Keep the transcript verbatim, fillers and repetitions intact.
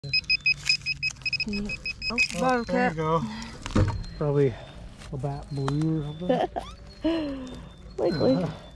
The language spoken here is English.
Oh, Oh, bottle there cap. you go. Probably Labbatt blue or something. Likely.